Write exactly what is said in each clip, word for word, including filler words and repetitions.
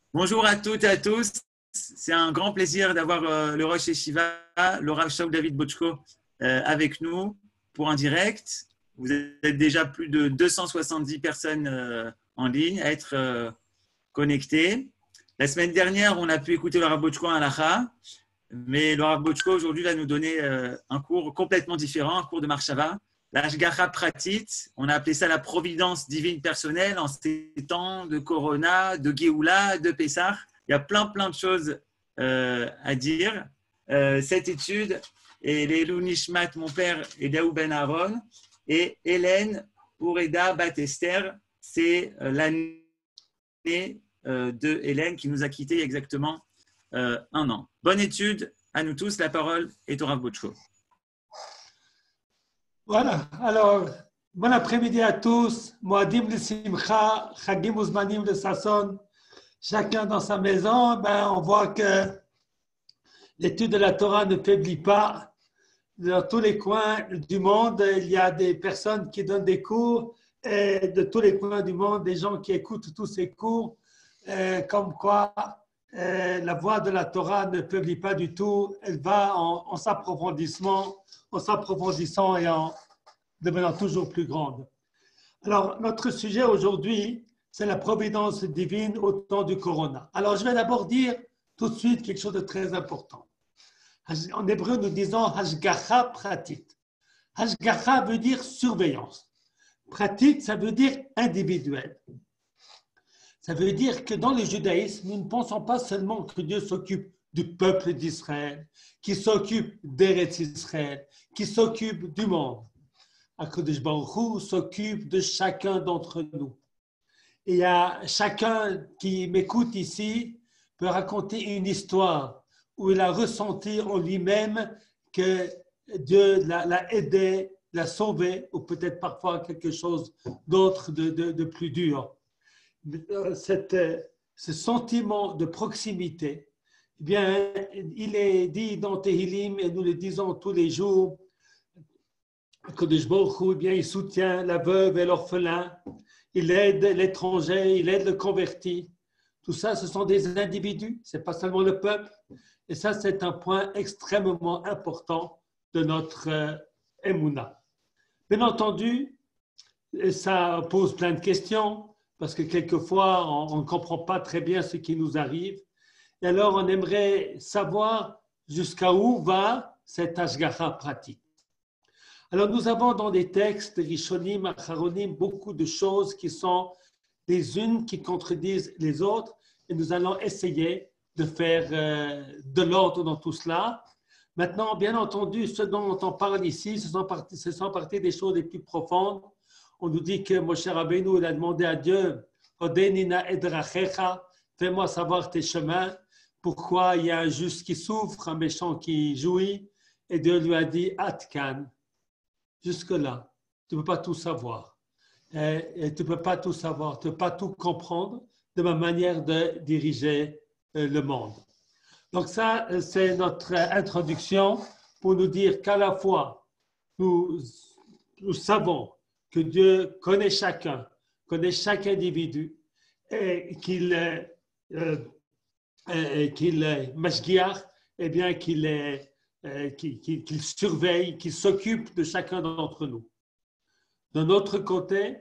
Bonjour à toutes et à tous. C'est un grand plaisir d'avoir euh, le Rosh Yeshiva, le Rav Shaul David Bochko, euh, avec nous pour un direct. Vous êtes déjà plus de deux cent soixante-dix personnes euh, en ligne à être euh, connectées. La semaine dernière, on a pu écouter le Rav Bochko en Halacha, mais le Rav Bochko aujourd'hui va nous donner euh, un cours complètement différent, un cours de Marshava. La Hashgacha Pratit, on a appelé ça la providence divine personnelle en ces temps de Corona, de Géoula, de Pessah. Il y a plein, plein de choses euh, à dire. Euh, cette étude est l'Elou Nishmat, mon père, et Daou Ben Aaron, et Hélène Oureda Bat-Esther, c'est euh, l'année euh, de Hélène qui nous a quittés il y a exactement euh, un an. Bonne étude à nous tous. La parole est au Rav Bochko. Voilà, alors, bon après-midi à tous. Moadim le Simcha, Chagim Uzmanim le Sasson. Chacun dans sa maison, ben, on voit que l'étude de la Torah ne faiblit pas. Dans tous les coins du monde, il y a des personnes qui donnent des cours, et de tous les coins du monde, des gens qui écoutent tous ces cours, et comme quoi euh, la voix de la Torah ne faiblit pas du tout. Elle va en, en s'approfondissement. en s'approfondissant et en devenant toujours plus grande. Alors, notre sujet aujourd'hui, c'est la providence divine au temps du Corona. Alors, je vais d'abord dire tout de suite quelque chose de très important. En hébreu, nous disons Hashgacha Pratit. Hashgacha veut dire surveillance. Pratit, ça veut dire individuel. Ça veut dire que dans le judaïsme, nous ne pensons pas seulement que Dieu s'occupe du peuple d'Israël, qui s'occupe d'Eretz Israël, qui s'occupe du monde. HaKadosh Baruch Hu s'occupe de chacun d'entre nous. Et il y a chacun qui m'écoute ici peut raconter une histoire où il a ressenti en lui-même que Dieu l'a, l'a aidé, l'a sauvé, ou peut-être parfois quelque chose d'autre de, de, de plus dur. Cette, ce sentiment de proximité, eh bien, il est dit dans Tehillim, et nous le disons tous les jours, Kadosh Baruch Hu, eh bien, il soutient la veuve et l'orphelin, il aide l'étranger, il aide le converti. Tout ça, ce sont des individus, ce n'est pas seulement le peuple. Et ça, c'est un point extrêmement important de notre euh, Emouna. Bien entendu, ça pose plein de questions, parce que quelquefois, on ne comprend pas très bien ce qui nous arrive. Et alors, on aimerait savoir jusqu'à où va cette Hashgacha pratique. Alors, nous avons dans des textes, Rishonim, Acharonim, beaucoup de choses qui sont les unes qui contredisent les autres, et nous allons essayer de faire euh, de l'ordre dans tout cela. Maintenant, bien entendu, ce dont on parle ici, ce sont partie, ce sont partie des choses les plus profondes. On nous dit que Moshe Rabbeinu, il a demandé à Dieu, Odenina edrachecha, fais-moi savoir tes chemins. Pourquoi il y a un juste qui souffre, un méchant qui jouit? Et Dieu lui a dit, Atkan, jusque-là, tu ne peux pas tout savoir. Et, et tu ne peux pas tout savoir, tu ne peux pas tout comprendre de ma manière de diriger le monde. Donc ça, c'est notre introduction pour nous dire qu'à la fois, nous, nous savons que Dieu connaît chacun, connaît chaque individu, et qu'il est, euh, et qu'il est mashgiach, et bien qu'il est, euh, qu'il, qu'il, qu'il surveille, qu'il s'occupe de chacun d'entre nous. De notre côté,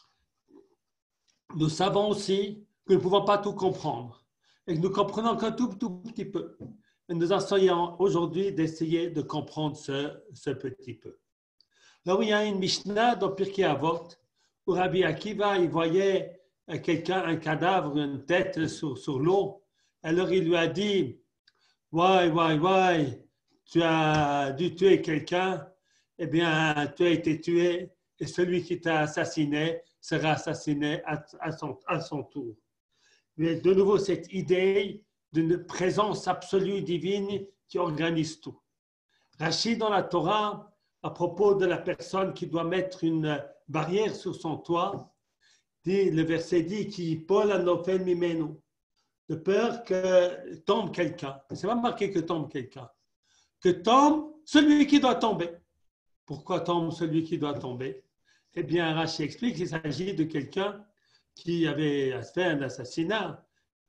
nous savons aussi que nous ne pouvons pas tout comprendre, et que nous comprenons qu'un tout, tout petit peu. Et nous essayons aujourd'hui d'essayer de comprendre ce, ce petit peu. Là où il y a une Mishnah dans Pirkei Avot, où Rabbi Akiva, il voyait quelqu'un, un cadavre, une tête sur, sur l'eau. Alors il lui a dit, ouais, ouais, ouais, tu as dû tuer quelqu'un, eh bien, tu as été tué, et celui qui t'a assassiné sera assassiné à, à, son, à son tour. Mais de nouveau, cette idée d'une présence absolue divine qui organise tout. Rachid dans la Torah, à propos de la personne qui doit mettre une barrière sur son toit, dit, le verset dit qui Paul anofel mimenu, de peur que tombe quelqu'un. C'est pas marqué que tombe quelqu'un, que tombe celui qui doit tomber. Pourquoi tombe celui qui doit tomber? Eh bien, Rachid explique qu'il s'agit de quelqu'un qui avait fait un assassinat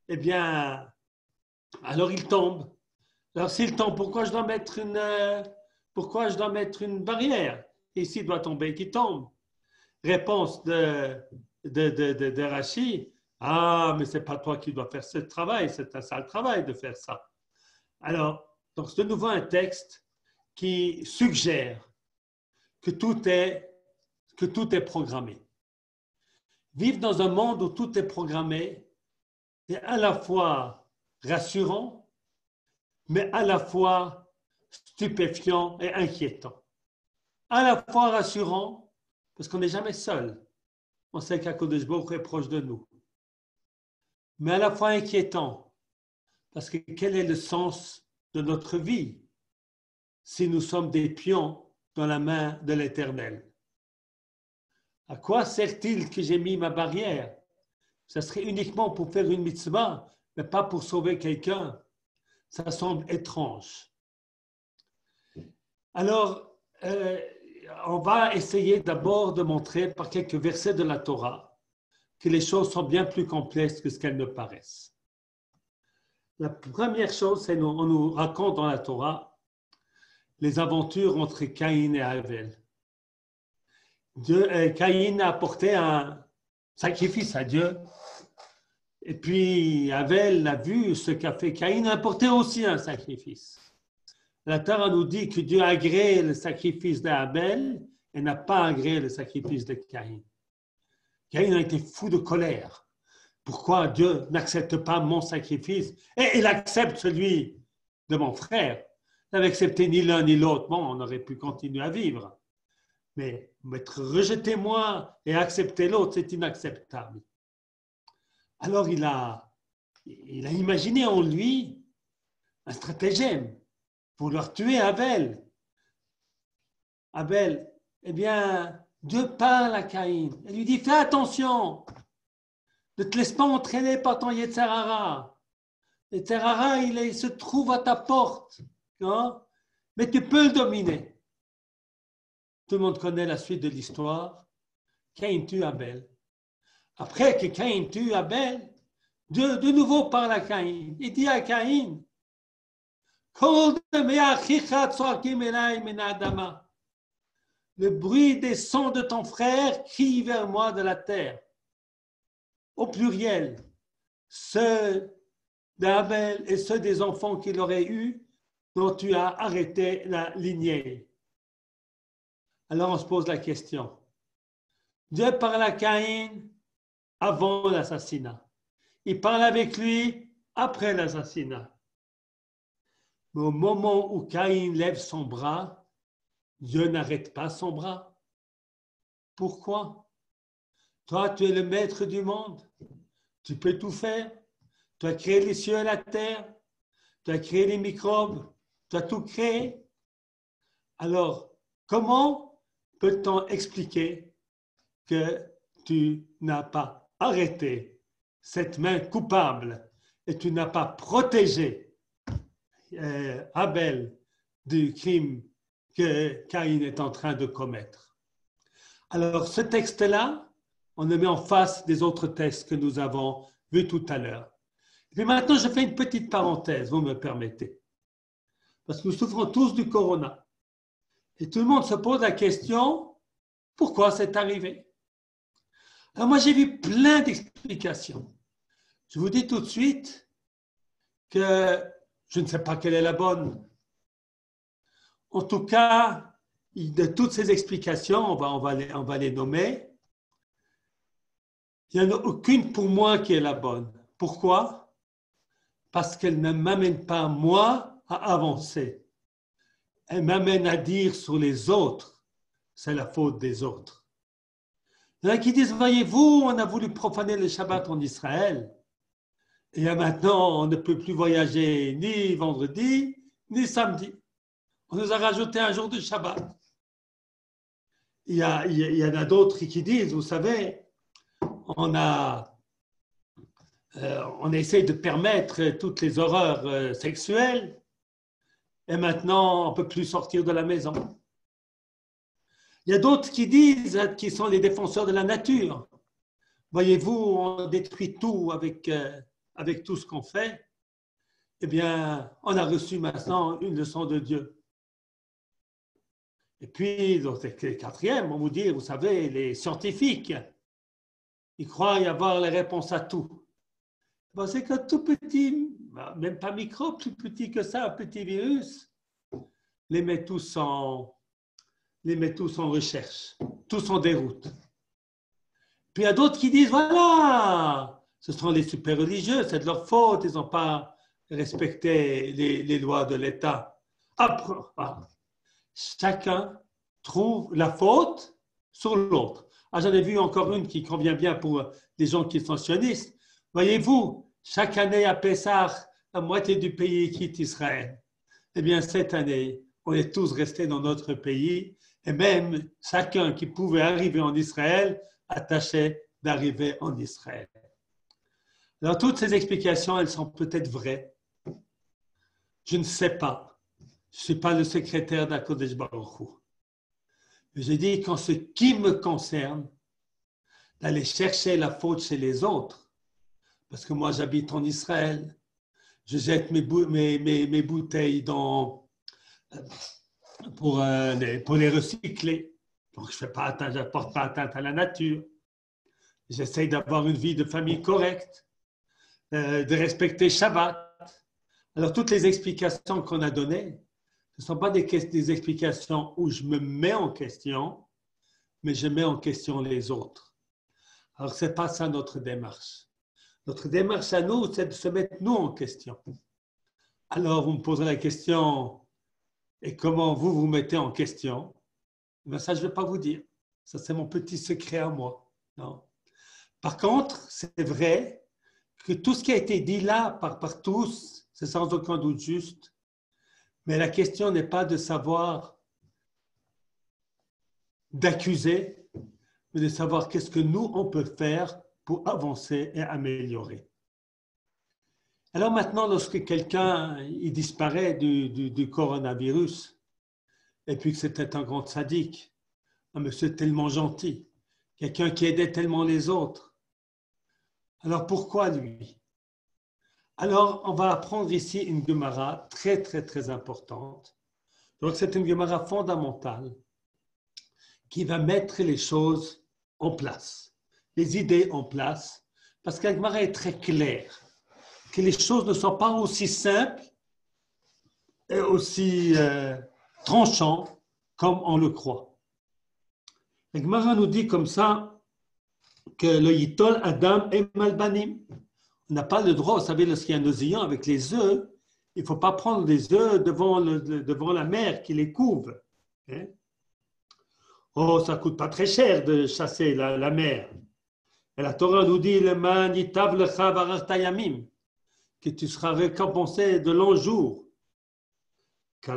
eh bien, alors il tombe. Alors s'il tombe, pourquoi je dois mettre une, euh, pourquoi je dois mettre une barrière? Et s'il doit tomber, qu'il tombe. Réponse de, de, de, de, de Rachi, ah, mais ce n'est pas toi qui dois faire ce travail, c'est un sale travail de faire ça. Alors, donc c'est de nouveau un texte qui suggère que tout est, que tout est programmé. Vivre dans un monde où tout est programmé est à la fois rassurant, mais à la fois stupéfiant et inquiétant. À la fois rassurant, parce qu'on n'est jamais seul. On sait qu'Akadosh Baruch Hu est proche de nous. Mais à la fois inquiétant, parce que quel est le sens de notre vie si nous sommes des pions dans la main de l'Éternel? À quoi sert-il que j'ai mis ma barrière? Ça serait uniquement pour faire une mitzvah, mais pas pour sauver quelqu'un. Ça semble étrange. Alors, euh, on va essayer d'abord de montrer par quelques versets de la Torah que les choses sont bien plus complexes que ce qu'elles ne paraissent. La première chose, c'est qu'on nous raconte dans la Torah les aventures entre Caïn et Abel. Dieu, euh, Caïn a apporté un sacrifice à Dieu. Et puis Abel a vu ce qu'a fait Caïn, a apporté aussi un sacrifice. La Torah nous dit que Dieu a agréé le sacrifice d'Abel et n'a pas agréé le sacrifice de Caïn. Caïn a été fou de colère. Pourquoi Dieu n'accepte pas mon sacrifice et il accepte celui de mon frère? Il n'avait accepté ni l'un ni l'autre. Bon, on aurait pu continuer à vivre. Mais être rejeté moi et accepter l'autre, c'est inacceptable. Alors il a, il a imaginé en lui un stratagème pour leur tuer Abel. Abel, eh bien, Dieu parle à Caïn et lui dit, fais attention, ne te laisse pas entraîner par ton Yetzer Hara. Yetzer Hara, il, il se trouve à ta porte, hein? Mais tu peux le dominer. Tout le monde connaît la suite de l'histoire. Caïn tue Abel. Après que Caïn tue Abel, Dieu de nouveau parle à Caïn. Il dit à Caïn, le bruit des sons de ton frère crie vers moi de la terre. Au pluriel, ceux d'Abel et ceux des enfants qu'il aurait eus, dont tu as arrêté la lignée. Alors on se pose la question. Dieu parle à Caïn avant l'assassinat. Il parle avec lui après l'assassinat. Mais au moment où Caïn lève son bras, Dieu n'arrête pas son bras. Pourquoi? Toi, tu es le maître du monde. Tu peux tout faire. Tu as créé les cieux et la terre. Tu as créé les microbes. Tu as tout créé. Alors, comment peut-on expliquer que tu n'as pas arrêté cette main coupable et tu n'as pas protégé euh, Abel du crime que Caïn est en train de commettre? Alors, ce texte-là, on le met en face des autres textes que nous avons vus tout à l'heure. Et puis maintenant, je fais une petite parenthèse, vous me permettez. Parce que nous souffrons tous du corona. Et tout le monde se pose la question, pourquoi c'est arrivé? Alors moi, j'ai vu plein d'explications. Je vous dis tout de suite que je ne sais pas quelle est la bonne. En tout cas, de toutes ces explications, on va, on va, les, on va les nommer. Il n'y en a aucune pour moi qui est la bonne. Pourquoi? Parce qu'elle ne m'amène pas, moi, à avancer. Elle m'amène à dire sur les autres, c'est la faute des autres. Il y en a qui disent, voyez-vous, on a voulu profaner le Shabbat en Israël. Et maintenant, on ne peut plus voyager ni vendredi, ni samedi. On nous a rajouté un jour de Shabbat. Il y, a, il y en a d'autres qui disent, vous savez, on a, euh, on essaie de permettre toutes les horreurs euh, sexuelles et maintenant on ne peut plus sortir de la maison. Il y a d'autres qui disent, qui sont les défenseurs de la nature. Voyez-vous, on détruit tout avec, euh, avec tout ce qu'on fait, eh bien, on a reçu maintenant une leçon de Dieu. Et puis, dans le quatrième, on vous dit, vous savez, les scientifiques, ils croient y avoir les réponses à tout. Bon, c'est qu'un tout petit, même pas microbe, plus petit que ça, un petit virus, les met tous en, les met tous en recherche, tous en déroute. Puis il y a d'autres qui disent, voilà, ce sont les super religieux, c'est de leur faute, ils n'ont pas respecté les, les lois de l'État. Après, chacun trouve la faute sur l'autre. Ah, j'en ai vu encore une qui convient bien pour les gens qui sont sionistes. Voyez-vous, chaque année à Pessah, la moitié du pays quitte Israël. Eh bien, cette année, on est tous restés dans notre pays et même chacun qui pouvait arriver en Israël a tâché d'arriver en Israël. Alors, toutes ces explications, elles sont peut-être vraies. Je ne sais pas. Je ne suis pas le secrétaire d'Akodesh Baruch Hu. J'ai dit qu'en ce qui me concerne, d'aller chercher la faute chez les autres, parce que moi j'habite en Israël, je jette mes, bou- mes, mes, mes bouteilles dans, pour, euh, les, pour les recycler. Donc je ne porte pas atteinte à la nature. J'essaye d'avoir une vie de famille correcte, euh, de respecter Shabbat. Alors toutes les explications qu'on a données, ce ne sont pas des, des explications où je me mets en question, mais je mets en question les autres. Alors, ce n'est pas ça notre démarche. Notre démarche à nous, c'est de se mettre nous en question. Alors, vous me poserez la question, et comment vous vous mettez en question? Ben, ça, je ne vais pas vous dire. Ça, c'est mon petit secret à moi. Non. Par contre, c'est vrai que tout ce qui a été dit là par, par tous, c'est sans aucun doute juste. Mais la question n'est pas de savoir, d'accuser, mais de savoir qu'est-ce que nous, on peut faire pour avancer et améliorer. Alors maintenant, lorsque quelqu'un il disparaît du, du, du coronavirus, et puis que c'était un grand sadique, un monsieur tellement gentil, quelqu'un qui aidait tellement les autres, alors pourquoi lui? Alors, on va apprendre ici une Gemara très, très, très importante. Donc, c'est une Gemara fondamentale qui va mettre les choses en place, les idées en place, parce que la Gemara est très claire, que les choses ne sont pas aussi simples et aussi euh, tranchantes comme on le croit. La Gemara nous dit comme ça que le Yitol Adam et Malbanim. On n'a pas le droit, vous savez, lorsqu'il y a un oisillon avec les œufs, il ne faut pas prendre les œufs devant, le, devant la mer qui les couvre. Hein? Oh, ça ne coûte pas très cher de chasser la, la mer. Et la Torah nous dit que tu seras récompensé de longs jours. À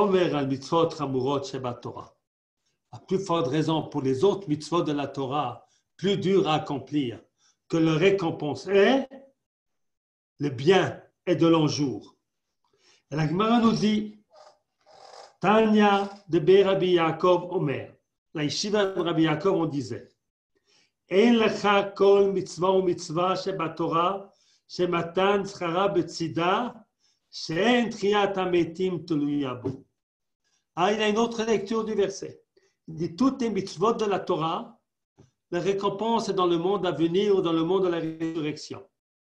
plus forte raison pour les autres mitzvot de la Torah, plus dur à accomplir, que le récompense est le bien et de longs jours. Et la Gemara nous dit, Tanya de Be Rabbi Yaakov Omer, la yeshiva de Rabbi Yaakov, on disait, En lecha kol mitzvah ou mitzvah shebatorah, shematan tzchara betzida, she'en tchiyat hametim tuluya bo. Ah, il y a une autre lecture du verset. Il dit, toutes les mitzvot de la Torah, la récompense est dans le monde à venir ou dans le monde de la résurrection.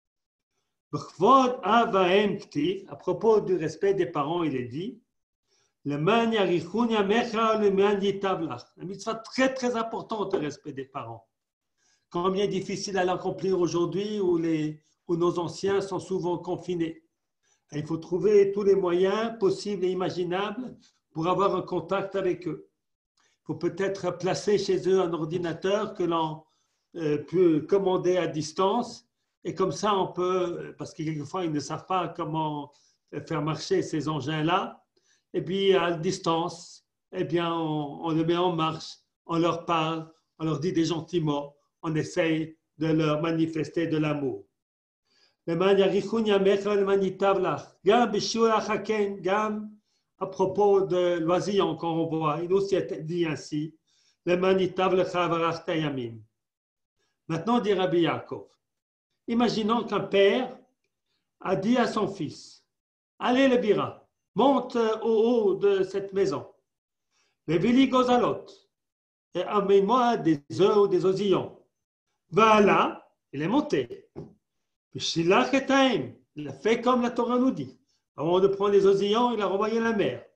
À propos du respect des parents, il est dit la mitzvah très très importante, le respect des parents. Combien difficile à l'accomplir aujourd'hui où, les, où nos anciens sont souvent confinés. Et il faut trouver tous les moyens possibles et imaginables pour avoir un contact avec eux. Il faut peut-être placer chez eux un ordinateur que l'on euh, peut commander à distance. Et comme ça, on peut, parce que quelquefois, ils ne savent pas comment faire marcher ces engins-là. Et puis, à distance, eh bien, on, on le met en marche, on leur parle, on leur dit des gentils mots, on essaye de leur manifester de l'amour. À propos de l'oisillon qu'on voit, il aussi dit ainsi, maintenant, dit Rabbi Yaakov, imaginons qu'un père a dit à son fils, allez le Bira, monte au haut de cette maison. Veli Gozalot, et amène-moi des œufs ou des osillons. Voilà, il est monté. Il a fait comme la Torah nous dit. Avant de prendre les osillons, il a renvoyé la mer.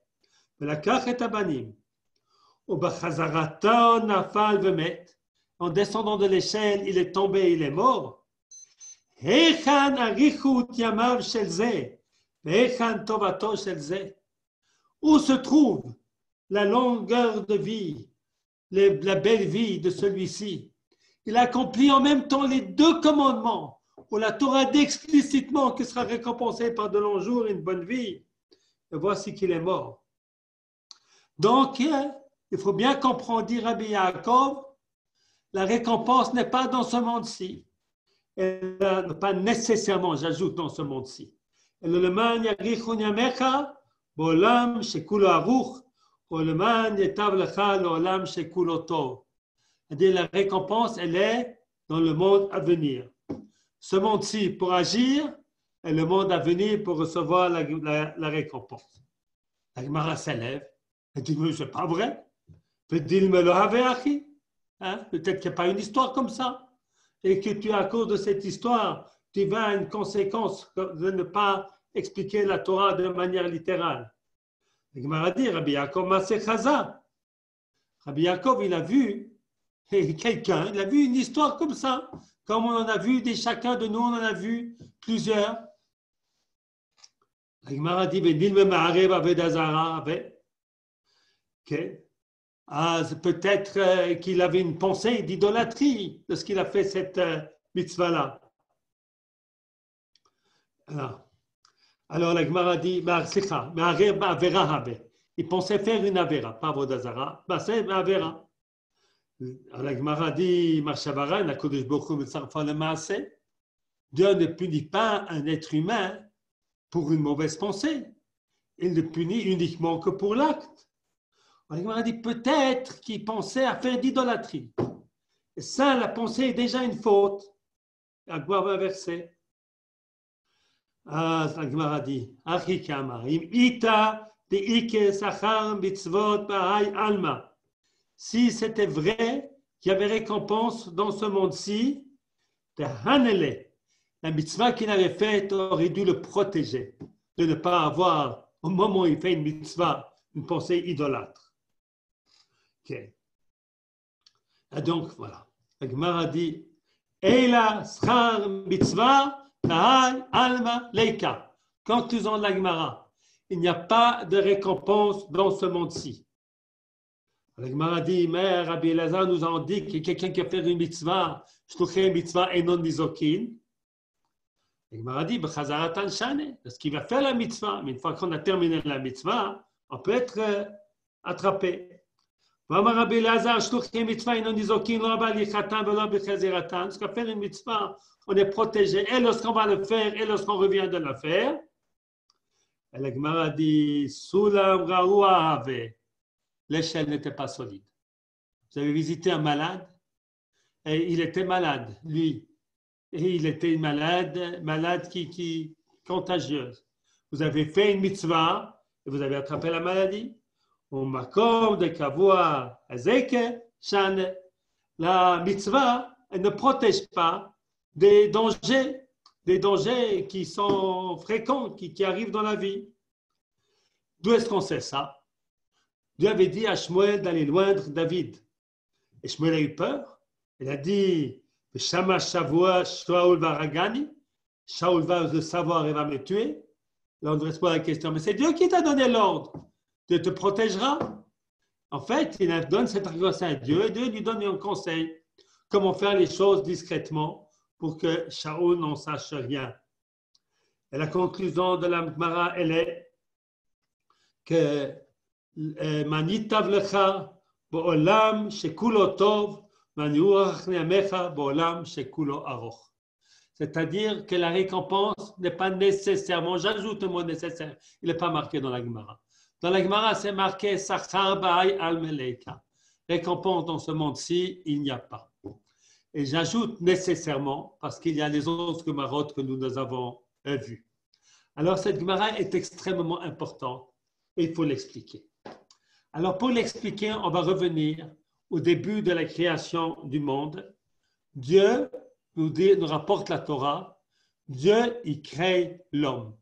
En descendant de l'échelle, il est tombé, il est mort. Où se trouve la longueur de vie, la belle vie de celui-ci? Il accomplit en même temps les deux commandements, où la Torah dit explicitement qu'il sera récompensé par de longs jours et une bonne vie. Et voici qu'il est mort. Donc, il faut bien comprendre, dit Rabbi Yaakov, la récompense n'est pas dans ce monde-ci. Elle n'est pas nécessairement, j'ajoute, dans ce monde-ci. C'est-à-dire la récompense, elle est dans le monde à venir. Ce monde-ci pour agir et le monde à venir pour recevoir la, la, la récompense. La Gemara s'élève et dit, mais ce n'est pas vrai. Hein? Peut-être qu'il n'y a pas une histoire comme ça. Et que tu, à cause de cette histoire, tu vas à une conséquence de ne pas expliquer la Torah de manière littérale. La Gemara dit, Rabbi Yaakov Maseh Chaza. Rabbi Yaakov, il a vu quelqu'un, il a vu une histoire comme ça. Comme on en a vu, des, chacun de nous, on en a vu plusieurs. La Gemara dit, okay. Ah, peut-être euh, qu'il avait une pensée d'idolâtrie de ce qu'il a fait cette euh, mitzvah-là. Alors, alors la Gemara dit, il pensait faire une avera, pas Vodazara, c'est une avera. Alors la Gemara dit, Dieu ne punit pas un être humain pour une mauvaise pensée. Il ne punit uniquement que pour l'acte. La Gemara dit, peut-être qu'il pensait à faire d'idolâtrie. Et ça, la pensée est déjà une faute. À quoi va verser? Ah, la Gemara dit, Achikama, im ita de ike sachar mitzvot ba'ay alma. Si c'était vrai qu'il y avait récompense dans ce monde-ci, la mitzvah qu'il avait faite aurait dû le protéger de ne pas avoir, au moment où il fait une mitzvah, une pensée idolâtre. Okay. Et donc, voilà. La Gemara dit, Eila schar mitzvah ta'al alma leika. Conclusion de la Gemara, il n'y a pas de récompense dans ce monde-ci. La Gemara dit, mais Rabbi Elazar nous a dit qu'il y a quelqu'un qui a fait une mitzvah, shluchei mitzvah et non nizokin. La Gemara dit, b'chazaratan shane, parce qu'il va faire la mitzvah, mais une fois qu'on a terminé la mitzvah, on peut être euh, attrapé. Rabbi Elazar, shluchei mitzvah et non nizokin, lo b'alichatan v'lo b'chaziratan. Parce qu'à faire une mitzvah, on est protégé, et lorsqu'on va le faire, et lorsqu'on revient de la faire. Et la Gemara dit, sulam ra'ua ave. L'échelle n'était pas solide. Vous avez visité un malade et il était malade, lui. Et il était malade, malade qui, qui contagieuse. Vous avez fait une mitzvah et vous avez attrapé la maladie. La mitzvah, elle ne protège pas des dangers, des dangers qui sont fréquents, qui, qui arrivent dans la vie. D'où est-ce qu'on sait ça? Dieu avait dit à Shmuel d'aller loindre David. Et Shmuel a eu peur. Il a dit, Shama Shavua Shaul Varagani, Shaul va le savoir et va me tuer. Là, on ne reste pas la question, mais c'est Dieu qui t'a donné l'ordre. Dieu te protégera. En fait, il donne cette argument à Dieu et Dieu lui donne un conseil. Comment faire les choses discrètement pour que Shaul n'en sache rien. Et la conclusion de la Gemara, elle est que Manitav lecha bo'olam shekulo tov, maniuach ne'amecha bo'olam shekulo aroch. C'est-à-dire que la récompense n'est pas nécessairement, j'ajoute le mot nécessaire, il n'est pas marqué dans la Gemara. Dans la Gemara, c'est marqué Sachar ba'ay al meleika. Récompense dans ce monde-ci, il n'y a pas. Et j'ajoute nécessairement, parce qu'il y a les autres Gemarotes que nous, nous avons vues. Alors, cette Gemara est extrêmement importante et il faut l'expliquer. Alors, pour l'expliquer, on va revenir au début de la création du monde. Dieu nous, dit, nous rapporte la Torah. Dieu, il crée l'homme.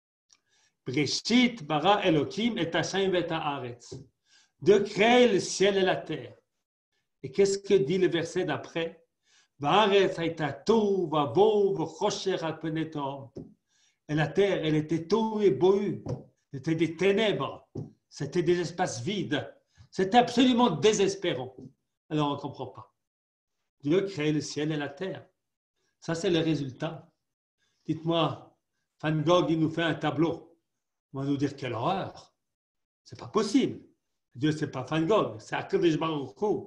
Breshit bara Elohim et Hashem et haaretz. Dieu crée le ciel et la terre. Et qu'est-ce que dit le verset d'après? Va'aretz hayta tohu va'bohu v'chosher al pnei tehom. Et la terre, elle était tohu et bohu. C'était des ténèbres. C'était des espaces vides. C'était absolument désespérant. Alors, on ne comprend pas. Dieu crée le ciel et la terre. Ça, c'est le résultat. Dites-moi, Van Gogh, il nous fait un tableau. On va nous dire quelle horreur. Ce n'est pas possible. Dieu, ce n'est pas Van Gogh, c'est Akadosh Baruch Hu.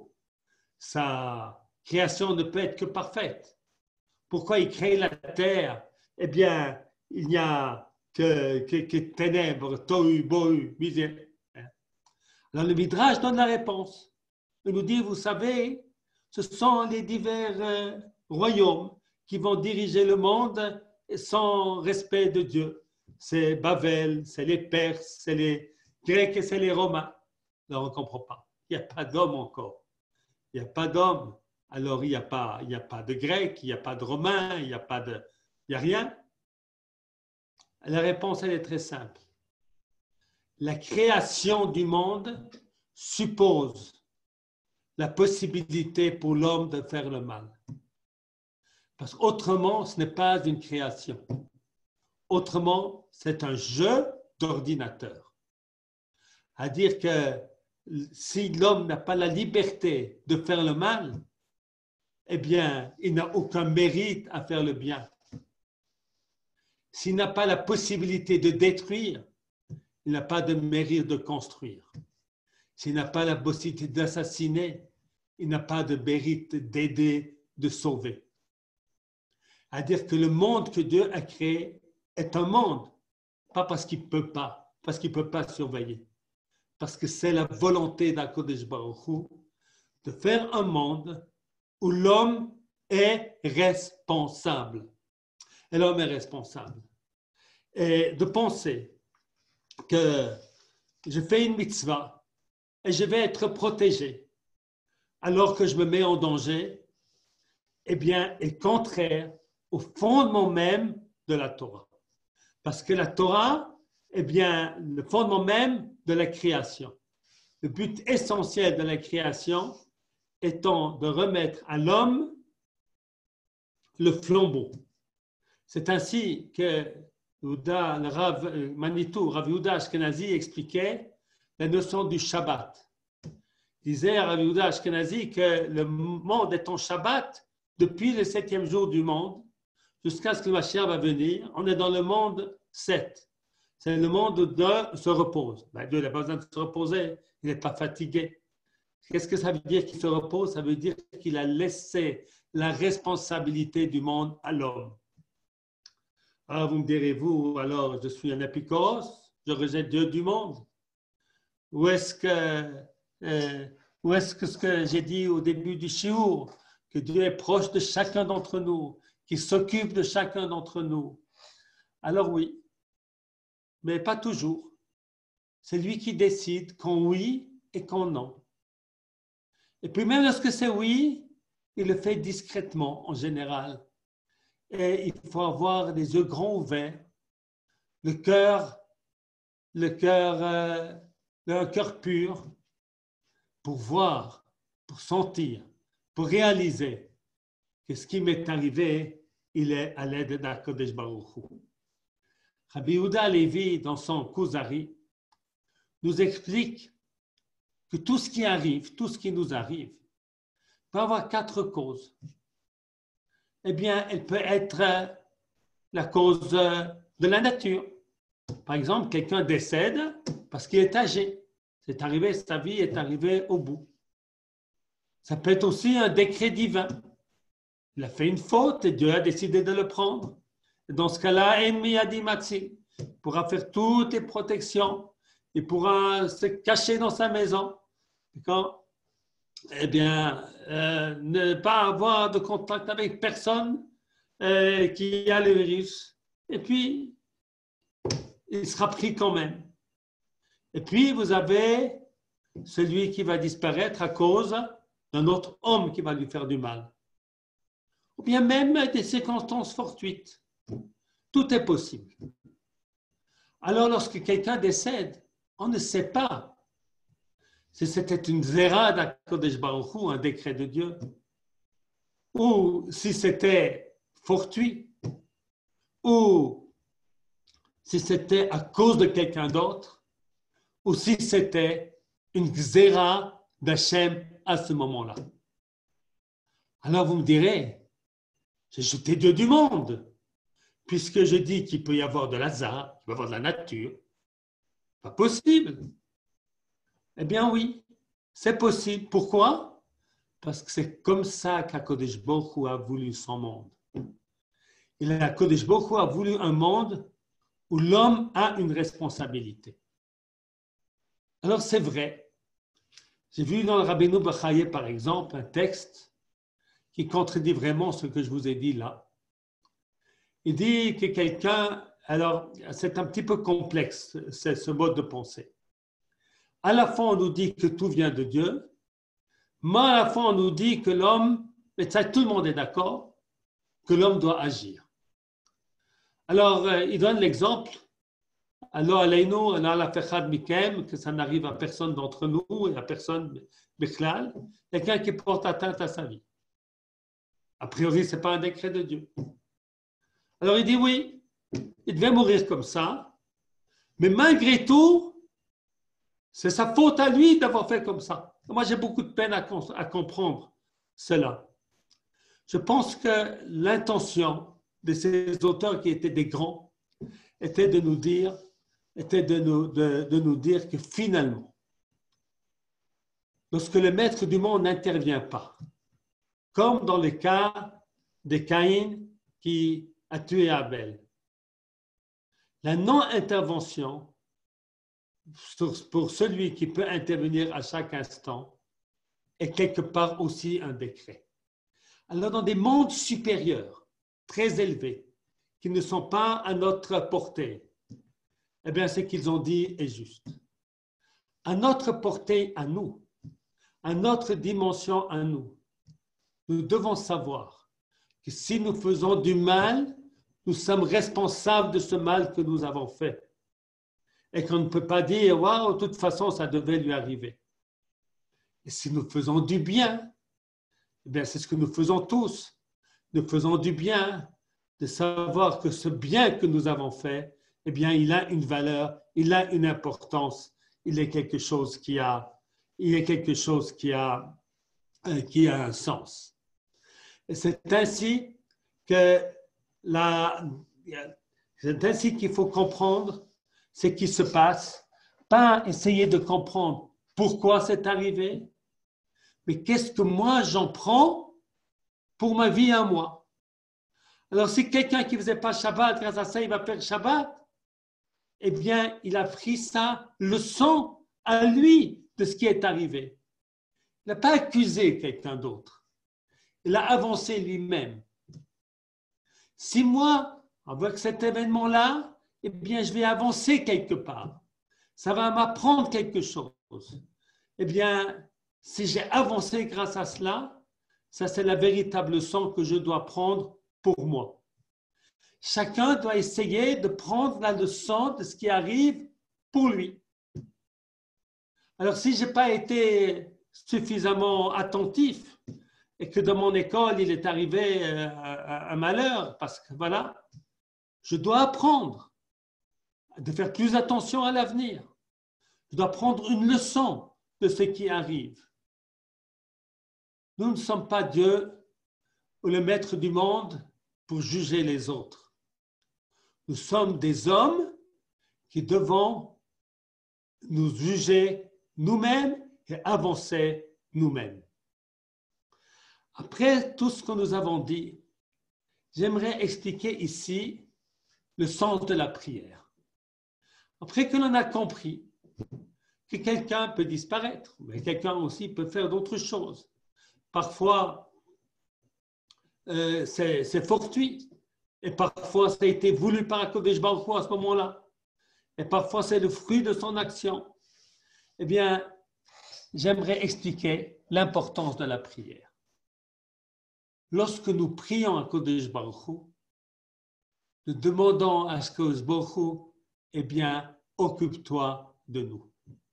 Sa création ne peut être que parfaite. Pourquoi il crée la terre? Eh bien, il n'y a que, que, que ténèbres, tohu, bohu, misère. Alors le Midrash donne la réponse. Il nous dit, vous savez, ce sont les divers euh, royaumes qui vont diriger le monde sans respect de Dieu. C'est Babel, c'est les Perses, c'est les Grecs et c'est les Romains. Alors on ne comprend pas. Il n'y a pas d'homme encore. Il n'y a pas d'homme. Alors il n'y a pas, il n'y a pas de Grecs, il n'y a pas de Romains, il n'y a pas de, il n'y a rien. La réponse, elle est très simple. La création du monde suppose la possibilité pour l'homme de faire le mal. Parce qu'autrement, ce n'est pas une création. Autrement, c'est un jeu d'ordinateur. À dire que si l'homme n'a pas la liberté de faire le mal, eh bien, il n'a aucun mérite à faire le bien. S'il n'a pas la possibilité de détruire, il n'a pas de mérite de construire. S'il n'a pas la possibilité d'assassiner, il n'a pas de mérite d'aider, de sauver. À dire que le monde que Dieu a créé est un monde, pas parce qu'il ne peut pas, parce qu'il ne peut pas surveiller, parce que c'est la volonté d'Akadosh Baruch Hu de faire un monde où l'homme est responsable. Et l'homme est responsable. Et de penser que je fais une mitzvah et je vais être protégé alors que je me mets en danger, eh bien, est contraire au fondement même de la Torah. Parce que la Torah, eh bien, le fondement même de la création. Le but essentiel de la création étant de remettre à l'homme le flambeau. C'est ainsi que Yehuda, le Rav Manitou, Rav Yehuda Ashkenazi expliquait la notion du Shabbat. Il disait à Rav Yehuda Ashkenazi que le monde est en Shabbat depuis le septième jour du monde jusqu'à ce que le Mashiach va venir. On est dans le monde sept. C'est le monde où Dieu se repose. Ben, Dieu n'a pas besoin de se reposer, il n'est pas fatigué. Qu'est-ce que ça veut dire qu'il se repose? Ça veut dire qu'il a laissé la responsabilité du monde à l'homme. Alors vous me direz-vous, alors je suis un épicoros, je rejette Dieu du monde. Ou est-ce que, euh, ou est-ce que ce que j'ai dit au début du shiur, que Dieu est proche de chacun d'entre nous, qu'il s'occupe de chacun d'entre nous? Alors oui, mais pas toujours. C'est lui qui décide quand oui et quand non. Et puis même lorsque c'est oui, il le fait discrètement en général. Et il faut avoir les yeux grands ouverts, le cœur, le cœur, euh, un cœur pur pour voir, pour sentir, pour réaliser que ce qui m'est arrivé, il est à l'aide d'Akadosh Baruch Hu. Rabbi Yehuda Levi, dans son Kuzari, nous explique que tout ce qui arrive, tout ce qui nous arrive, peut avoir quatre causes. Eh bien, elle peut être la cause de la nature. Par exemple, quelqu'un décède parce qu'il est âgé. C'est arrivé, sa vie est arrivée au bout. Ça peut être aussi un décret divin. Il a fait une faute et Dieu a décidé de le prendre. Et dans ce cas-là, Ennemi a dit Maxi, il pourra faire toutes les protections, il pourra se cacher dans sa maison. D'accord? Eh bien, euh, ne pas avoir de contact avec personne euh, qui a le virus. Et puis, il sera pris quand même. Et puis, vous avez celui qui va disparaître à cause d'un autre homme qui va lui faire du mal. Ou bien même des circonstances fortuites. Tout est possible. Alors, lorsque quelqu'un décède, on ne sait pas si c'était une zéra d'Akadosh Baruch Hu, un décret de Dieu, ou si c'était fortuit, ou si c'était à cause de quelqu'un d'autre, ou si c'était une zéra d'Hachem à ce moment-là. Alors vous me direz, j'ai jeté Dieu du monde, puisque je dis qu'il peut y avoir de l'hasard, qu'il peut y avoir de la nature. Pas possible. Eh bien oui, c'est possible. Pourquoi? Parce que c'est comme ça qu'Akadosh Baruch Hu a voulu son monde. Et Akadosh Baruch Hu a voulu un monde où l'homme a une responsabilité. Alors c'est vrai. J'ai vu dans le Rabbeinu Bechaye, par exemple, un texte qui contredit vraiment ce que je vous ai dit là. Il dit que quelqu'un, alors c'est un petit peu complexe, c'est ce mode de pensée. À la fois, on nous dit que tout vient de Dieu, mais à la fois, on nous dit que l'homme, et ça, tout le monde est d'accord, que l'homme doit agir. Alors, euh, il donne l'exemple, alors, alayno, ala fechad mikem, que ça n'arrive à personne d'entre nous et à personne bichlal, quelqu'un qui porte atteinte à sa vie. A priori, ce n'est pas un décret de Dieu. Alors, il dit oui, il devait mourir comme ça, mais malgré tout, c'est sa faute à lui d'avoir fait comme ça. Moi, j'ai beaucoup de peine à, à comprendre cela. Je pense que l'intention de ces auteurs qui étaient des grands était de nous dire, était de nous, de, de nous dire que finalement, lorsque le maître du monde n'intervient pas, comme dans le cas de Caïn qui a tué Abel, la non-intervention pour celui qui peut intervenir à chaque instant est quelque part aussi un décret. Alors dans des mondes supérieurs, très élevés, qui ne sont pas à notre portée, eh bien ce qu'ils ont dit est juste. À notre portée, à nous, à notre dimension à nous, nous devons savoir que si nous faisons du mal, nous sommes responsables de ce mal que nous avons fait. Et qu'on ne peut pas dire, waouh, de toute façon, ça devait lui arriver. Et si nous faisons du bien, eh bien, c'est ce que nous faisons tous. Nous faisons du bien, de savoir que ce bien que nous avons fait, eh bien, il a une valeur, il a une importance, il est quelque chose qui a, il est quelque chose qui a, euh, qui a un sens. Et c'est ainsi que la, c'est ainsi qu'il faut comprendre ce qui se passe, pas essayer de comprendre pourquoi c'est arrivé, mais qu'est-ce que moi j'en prends pour ma vie à moi. Alors si quelqu'un qui ne faisait pas Shabbat, grâce à ça, il va faire Shabbat, eh bien, il a pris sa leçon à lui de ce qui est arrivé. Il n'a pas accusé quelqu'un d'autre. Il a avancé lui-même. Si moi, avec cet événement-là, eh bien, je vais avancer quelque part. Ça va m'apprendre quelque chose. Eh bien, si j'ai avancé grâce à cela, ça c'est la véritable leçon que je dois prendre pour moi. Chacun doit essayer de prendre la leçon de ce qui arrive pour lui. Alors, si je n'ai pas été suffisamment attentif et que dans mon école, il est arrivé un malheur, parce que voilà, je dois apprendre de faire plus attention à l'avenir. Je dois prendre une leçon de ce qui arrive. Nous ne sommes pas Dieu ou le maître du monde pour juger les autres. Nous sommes des hommes qui devons nous juger nous-mêmes et avancer nous-mêmes. Après tout ce que nous avons dit, j'aimerais expliquer ici le sens de la prière. Après que l'on a compris que quelqu'un peut disparaître, mais quelqu'un aussi peut faire d'autres choses. Parfois, euh, c'est, c'est fortuit, et parfois ça a été voulu par Akadosh Baruch Hu à ce moment-là. et parfois c'est le fruit de son action. Eh bien, j'aimerais expliquer l'importance de la prière. Lorsque nous prions à Kodesh Baruch Hu, nous demandons à ce que Baruch Hu, eh bien, occupe-toi de nous.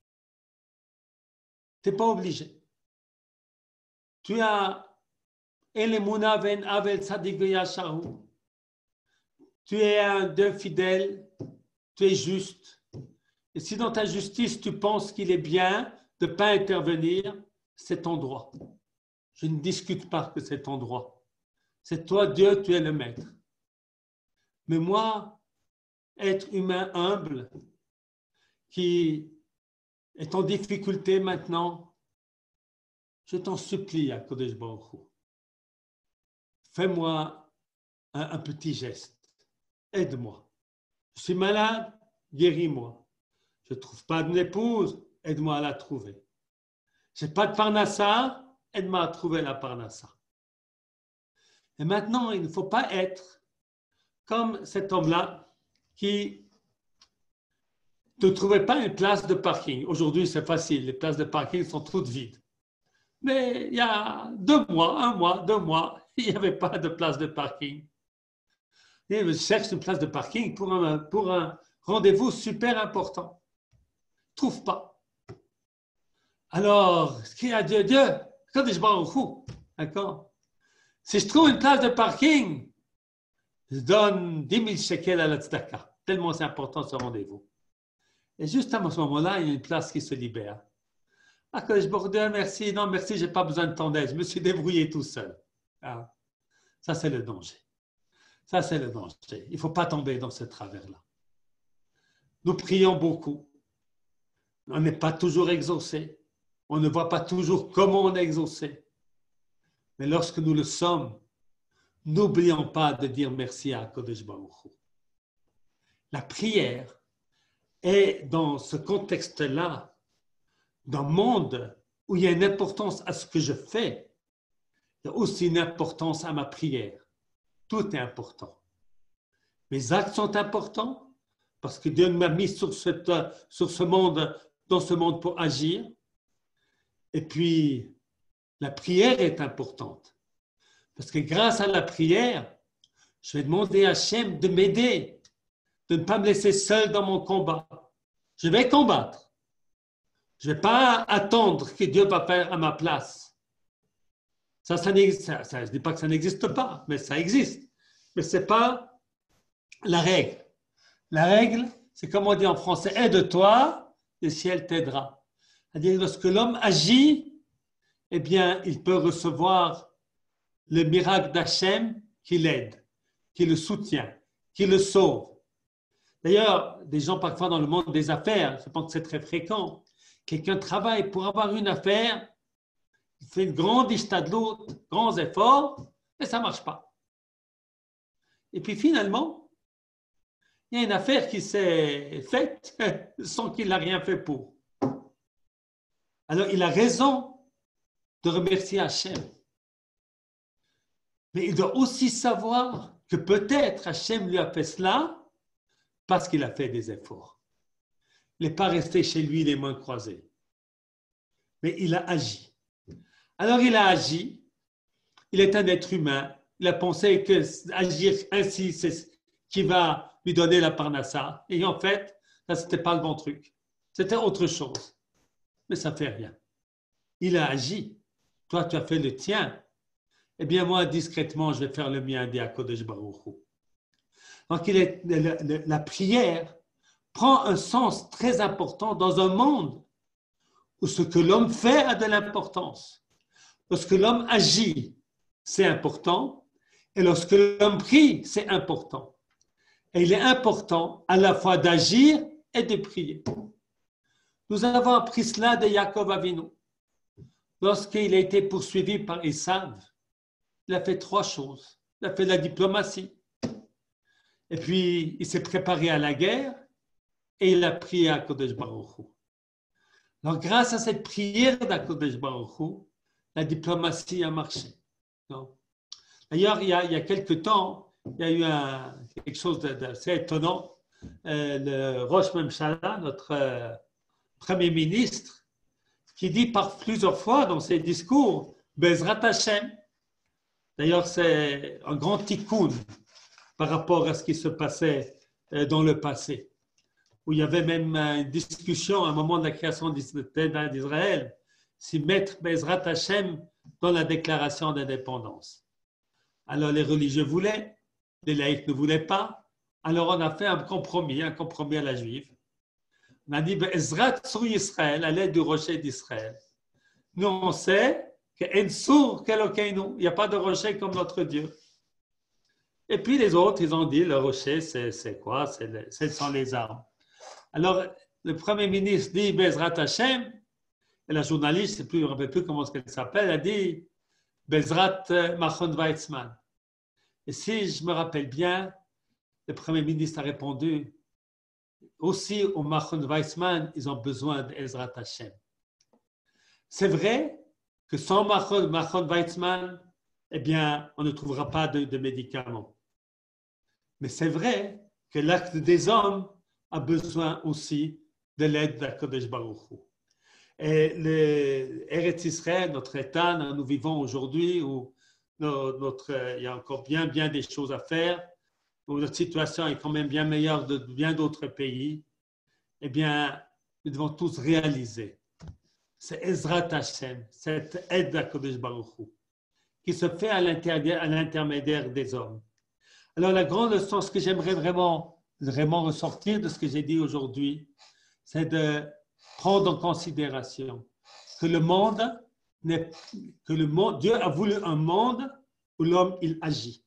Tu n'es pas obligé. Tu as Elemuna ven avel tzadik v'yasharu. Tu es un Dieu fidèle, tu es juste. Et si dans ta justice, tu penses qu'il est bien de ne pas intervenir, c'est ton droit. Je ne discute pas que c'est ton droit. C'est toi, Dieu, tu es le maître. Mais moi, être humain humble, qui est en difficulté maintenant, je t'en supplie à Kodesh Baruch Hu. Fais-moi un, un petit geste. Aide-moi. Je suis malade, guéris-moi. Je ne trouve pas d'une épouse, aide-moi à la trouver. Je n'ai pas de parnassa, aide-moi à trouver la parnassa. Et maintenant, il ne faut pas être comme cet homme-là qui ne trouvait pas une place de parking. Aujourd'hui, c'est facile, les places de parking sont toutes vides. Mais il y a deux mois, un mois, deux mois, il n'y avait pas de place de parking. Et je cherche une place de parking pour un, pour un rendez-vous super important. Je ne trouve pas. Alors, ce qu'il y a Dieu, Dieu, quand je vais au fou, d'accord? Si je trouve une place de parking, je donne dix mille shekels à la tzedaka. Tellement c'est important ce rendez-vous. Et juste à ce moment-là, il y a une place qui se libère. Ah, que je me dis, merci, non, merci, je n'ai pas besoin de ton aide, je me suis débrouillé tout seul. Ah, ça, c'est le danger. Ça, c'est le danger. Il ne faut pas tomber dans ce travers-là. Nous prions beaucoup. On n'est pas toujours exaucé. On ne voit pas toujours comment on est exaucé. Mais lorsque nous le sommes, n'oublions pas de dire merci à Kodesh Baruch Hu. La prière est dans ce contexte-là, dans le monde où il y a une importance à ce que je fais, il y a aussi une importance à ma prière. Tout est important. Mes actes sont importants parce que Dieu m'a mis sur, cette, sur ce monde, dans ce monde pour agir. Et puis, la prière est importante parce que grâce à la prière, je vais demander à Hachem de m'aider, de ne pas me laisser seul dans mon combat. Je vais combattre. Je ne vais pas attendre que Dieu va faire à ma place. Ça, ça ça, ça, je ne dis pas que ça n'existe pas, mais ça existe. Mais ce n'est pas la règle. La règle, c'est comme on dit en français, aide-toi, le ciel t'aidera. C'est-à-dire que lorsque l'homme agit, eh bien, il peut recevoir le miracle d'Hachem qui l'aide, qui le soutient, qui le sauve. D'ailleurs, des gens parfois dans le monde des affaires, je pense que c'est très fréquent, quelqu'un travaille pour avoir une affaire, il fait une grande ishtadlout, grands efforts, et ça ne marche pas. Et puis finalement, il y a une affaire qui s'est faite sans qu'il n'a rien fait pour. Alors il a raison de remercier Hachem. Mais il doit aussi savoir que peut-être Hachem lui a fait cela parce qu'il a fait des efforts. Il n'est pas resté chez lui les mains croisées. Mais il a agi. Alors il a agi. Il est un être humain. Il a pensé que agir ainsi, c'est ce qui va lui donner la parnassa. Et en fait, ça, ce n'était pas le bon truc. C'était autre chose. Mais ça ne fait rien. Il a agi. Toi, tu as fait le tien. Eh bien, moi, discrètement, je vais faire le mien, dit à Kodesh Baruch Hu. Donc, il est, la, la, la prière prend un sens très important dans un monde où ce que l'homme fait a de l'importance. Lorsque l'homme agit, c'est important. Et lorsque l'homme prie, c'est important. Et il est important à la fois d'agir et de prier. Nous avons appris cela de Yaakov Avinu. Lorsqu'il a été poursuivi par Esav, il a fait trois choses. Il a fait la diplomatie. Et puis, il s'est préparé à la guerre et il a prié à Kodesh Baruch Hu. Donc, grâce à cette prière d'Kodesh Baruch Hu, la diplomatie a marché. D'ailleurs, il y a, il y a quelque temps, il y a eu un, quelque chose d'assez étonnant. euh, le Rosh Memshala, notre euh, Premier ministre, qui dit par plusieurs fois dans ses discours, Bezrat Hashem. D'ailleurs, c'est un grand tikkun par rapport à ce qui se passait euh, dans le passé, où il y avait même une discussion à un moment de la création d'Israël, si mettre Bezrat Hashem dans la déclaration d'indépendance. Alors les religieux voulaient, les laïcs ne voulaient pas, alors on a fait un compromis, un compromis à la juive. On a dit Bezrat sur Israël, à l'aide du rocher d'Israël. Nous on sait qu'il n'y a pas de rocher comme notre Dieu. Et puis les autres, ils ont dit le rocher, c'est, c'est quoi? C'est le, ce sont les armes. Alors le Premier ministre dit Bezrat Hashem, et la journaliste, je ne sais plus, je ne me rappelle plus comment elle s'appelle, elle a dit Bezrat Machon Weizmann. Et si je me rappelle bien, le Premier ministre a répondu aussi au Machon Weizmann, ils ont besoin d'Ezrat Hashem. C'est vrai que sans Machon, Machon Weizmann, eh bien, on ne trouvera pas de, de médicaments. Mais c'est vrai que l'acte des hommes a besoin aussi de l'aide d'Akadosh Baruch Hu. Et le Eretz Israël, notre État, nous vivons aujourd'hui où notre, il y a encore bien, bien des choses à faire, où notre situation est quand même bien meilleure de bien d'autres pays. Eh bien, nous devons tous réaliser. C'est Ezrat Hashem, cette aide d'Akadosh Baruch Hu, qui se fait à l'intermédiaire des hommes. Alors, la grande leçon, ce que j'aimerais vraiment, vraiment ressortir de ce que j'ai dit aujourd'hui, c'est de prendre en considération que le monde, n'est, que le monde, Dieu a voulu un monde où l'homme, il agit.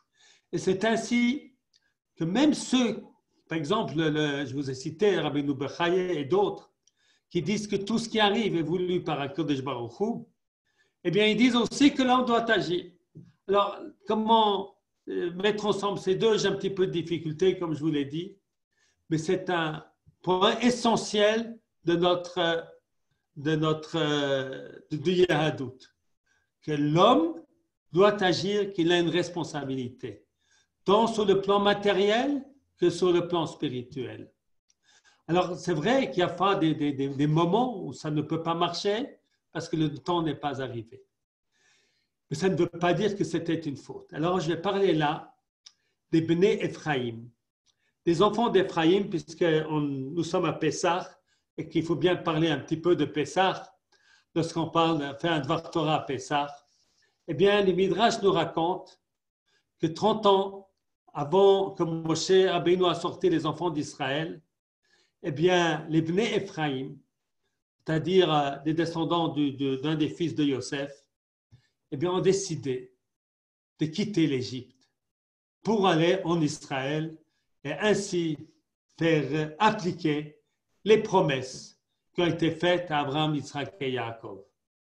Et c'est ainsi que même ceux, par exemple, le, je vous ai cité Rabbeinu Bechaye et d'autres, qui disent que tout ce qui arrive est voulu par Akadosh Baruch Hu, eh bien, ils disent aussi que l'homme doit agir. Alors, comment mettre ensemble ces deux? J'ai un petit peu de difficulté, comme je vous l'ai dit, mais c'est un point essentiel de notre, de notre de, de Yahadut, que l'homme doit agir, qu'il a une responsabilité, tant sur le plan matériel que sur le plan spirituel. Alors, c'est vrai qu'il y a des, des, des moments où ça ne peut pas marcher parce que le temps n'est pas arrivé. Mais ça ne veut pas dire que c'était une faute. Alors, je vais parler là des Bnei Ephraim, des enfants d'Ephraim, puisque on, nous sommes à Pessah et qu'il faut bien parler un petit peu de Pessah lorsqu'on parle, fait un Dvar Torah à Pessah. Eh bien, les Midrash nous racontent que trente ans avant que Moshe Rabbeinu a sorti les enfants d'Israël, eh bien, les Bnei Ephraim, c'est-à-dire des descendants du, de, d'un des fils de Yosef, eh bien, ont décidé de quitter l'Égypte pour aller en Israël et ainsi faire appliquer les promesses qui ont été faites à Abraham, Yitzhak et Yaakov.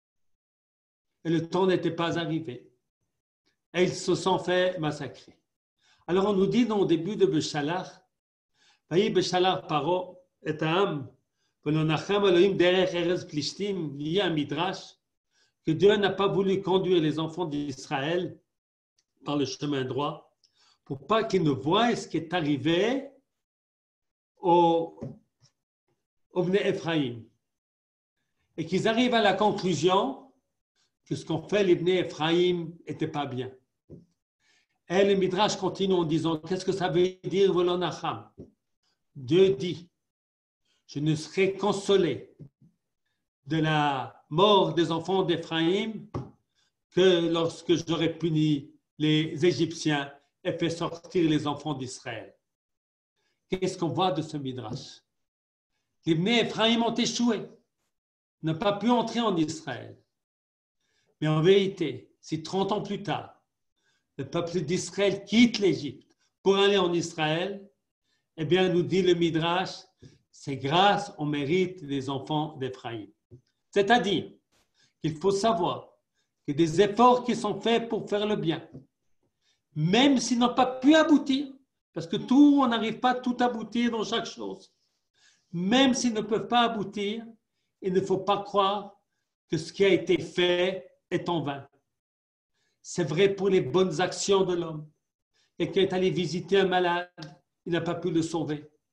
Et le temps n'était pas arrivé. Et ils se sont fait massacrer. Alors on nous dit dans le début de Beshalach, Vayi Beshalach Paro et Am, Venonachem Elohim derech Erez Plishtim, lié à Midrash, que Dieu n'a pas voulu conduire les enfants d'Israël par le chemin droit pour pas qu'ils ne voient ce qui est arrivé au, au Bnei Ephraim et qu'ils arrivent à la conclusion que ce qu'ont fait les Bnei Ephraim n'était pas bien. Et le Midrash continue en disant, qu'est-ce que ça veut dire Volonacham? Dieu dit, je ne serai consolé de la mort des enfants d'Ephraim que lorsque j'aurai puni les Égyptiens et fait sortir les enfants d'Israël. Qu'est-ce qu'on voit de ce Midrash? Les Bnei Ephraim ont échoué, n'ont pas pu entrer en Israël. Mais en vérité, si trente ans plus tard, le peuple d'Israël quitte l'Égypte pour aller en Israël, eh bien, nous dit le Midrash, c'est grâce au mérite des enfants d'Ephraim. C'est-à-dire qu'il faut savoir que des efforts qui sont faits pour faire le bien, même s'ils n'ont pas pu aboutir, parce que tout, on n'arrive pas à tout aboutir dans chaque chose, même s'ils ne peuvent pas aboutir, il ne faut pas croire que ce qui a été fait est en vain. C'est vrai pour les bonnes actions de l'homme. Quelqu'un est allé visiter un malade, il n'a pas pu le sauver.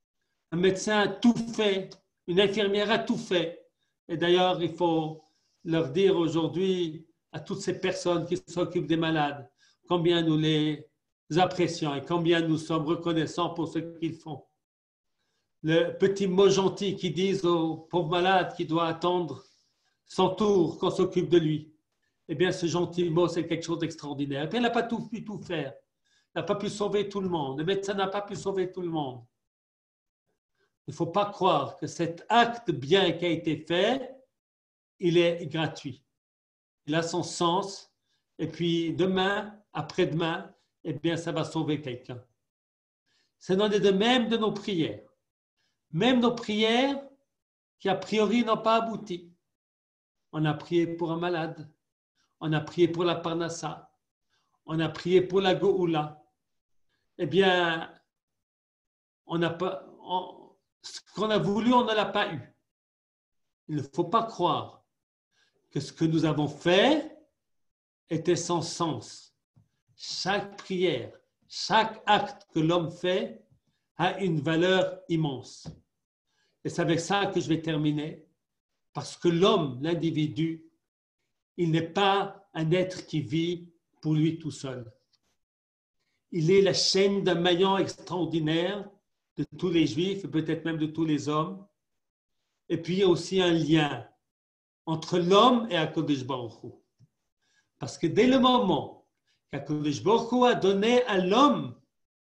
Un médecin a tout fait, une infirmière a tout fait. Et d'ailleurs, il faut leur dire aujourd'hui à toutes ces personnes qui s'occupent des malades combien nous les apprécions et combien nous sommes reconnaissants pour ce qu'ils font. Le petit mot gentil qu'ils disent au pauvre malade qui doit attendre son tour qu'on s'occupe de lui. Eh bien, ce gentil mot, c'est quelque chose d'extraordinaire. Et puis, il n'a pas tout pu tout faire. Il n'a pas pu sauver tout le monde. Le médecin n'a pas pu sauver tout le monde. Il ne faut pas croire que cet acte bien qui a été fait, il est gratuit. Il a son sens. Et puis, demain, après-demain, eh bien, ça va sauver quelqu'un. C'est de même de nos prières. Même nos prières qui, a priori, n'ont pas abouti. On a prié pour un malade. On a prié pour la Parnassa. On a prié pour la Goula. Eh bien, on n'a pas, on, ce qu'on a voulu, on ne l'a pas eu. Il ne faut pas croire que ce que nous avons fait était sans sens. Chaque prière, chaque acte que l'homme fait a une valeur immense. Et c'est avec ça que je vais terminer. Parce que l'homme, l'individu, il n'est pas un être qui vit pour lui tout seul. Il est la chaîne d'un maillon extraordinaire de tous les Juifs et peut-être même de tous les hommes. Et puis, il y a aussi un lien entre l'homme et HaKadosh Baruch Hu. Parce que dès le moment qu'HaKadosh Baruch Hu a donné à l'homme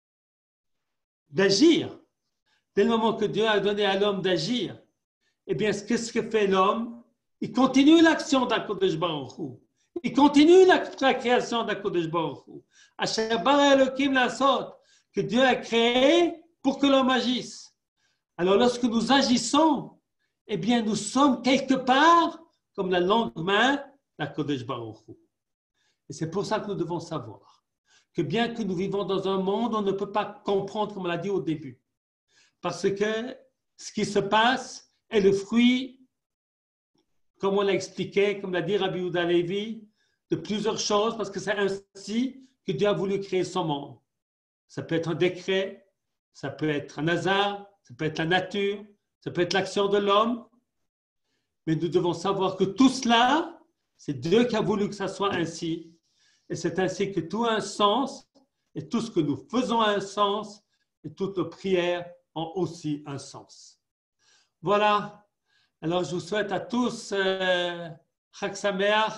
d'agir, dès le moment que Dieu a donné à l'homme d'agir, eh bien, qu'est-ce que fait l'homme? Il continue l'action d'HaKadosh Baruch Hu. Il continue la, la création d'HaKadosh Baruch Hu. Asher bara Elokim lasot, que Dieu a créé pour que l'homme agisse. Alors, lorsque nous agissons, eh bien, nous sommes quelque part comme la longue main d'HaKadosh Baruch Hu. Et c'est pour ça que nous devons savoir que bien que nous vivons dans un monde, on ne peut pas comprendre, comme on l'a dit au début. Parce que ce qui se passe est le fruit, comme on l'a expliqué, comme l'a dit Rabbi Yehuda Levi, de plusieurs choses, parce que c'est ainsi que Dieu a voulu créer son monde. Ça peut être un décret, ça peut être un hasard, ça peut être la nature, ça peut être l'action de l'homme. Mais nous devons savoir que tout cela, c'est Dieu qui a voulu que ça soit ainsi. Et c'est ainsi que tout a un sens, et tout ce que nous faisons a un sens, et toutes nos prières ont aussi un sens. Voilà. Alors, je vous souhaite à tous euh, Chag Sameach,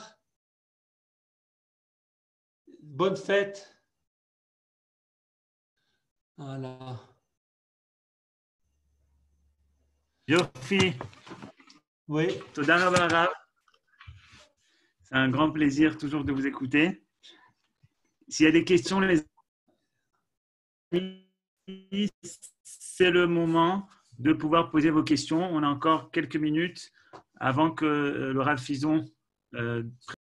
bonne fête. Voilà. Yofi. Oui. Toda Rabba Rav. C'est un grand plaisir toujours de vous écouter. S'il y a des questions, les amis, c'est le moment de pouvoir poser vos questions. On a encore quelques minutes avant que le Rav Fison euh,